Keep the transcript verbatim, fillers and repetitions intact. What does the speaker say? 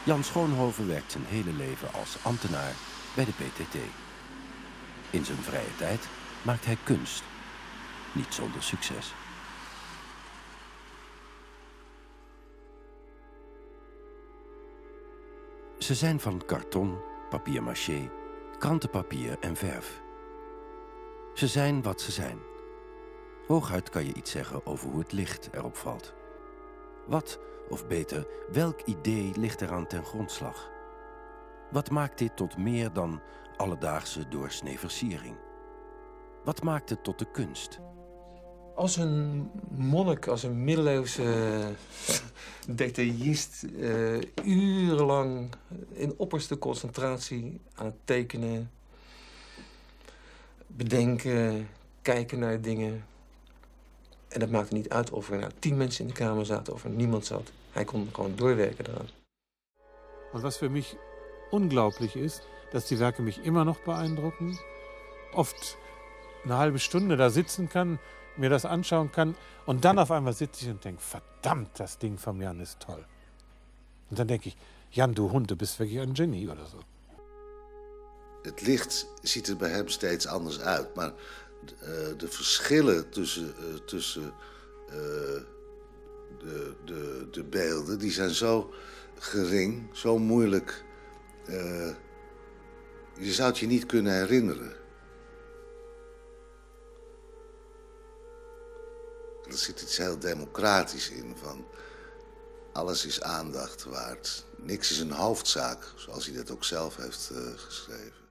Jan Schoonhoven werkt zijn hele leven als ambtenaar bij de P T T. In zijn vrije tijd maakt hij kunst. Niet zonder succes. Ze zijn van karton, papier-mâché, krantenpapier en verf. Ze zijn wat ze zijn. Hooguit kan je iets zeggen over hoe het licht erop valt. Wat, of beter, welk idee ligt eraan ten grondslag? Wat maakt dit tot meer dan alledaagse doorsnee versiering? Wat maakt het tot de kunst? Als een monnik, als een middeleeuwse detailist, uh, urenlang in opperste concentratie aan het tekenen, bedenken, kijken naar dingen. En dat maakte niet uit of er nou tien mensen in de kamer zaten of er niemand zat. Hij kon gewoon doorwerken eraan. Und was für mich unglaublich ist, dass die Werke mich immer noch beeindrucken. Oft eine halbe Stunde da sitzen kann, mir das anschauen kann und dann auf einmal sitze ich und denke, verdammt, das Ding vom Jan ist toll. Und dann denke ich, Jan, du Hund, du bist wirklich ein Genie oder so. Het licht ziet er bij hem steeds anders uit, maar uh, de verschillen tussen, uh, tussen uh, de, de, de beelden, die zijn zo gering, zo moeilijk. Uh, je zou het je niet kunnen herinneren. Er zit iets heel democratisch in, van alles is aandacht waard. Niks is een hoofdzaak, zoals hij dat ook zelf heeft uh, geschreven.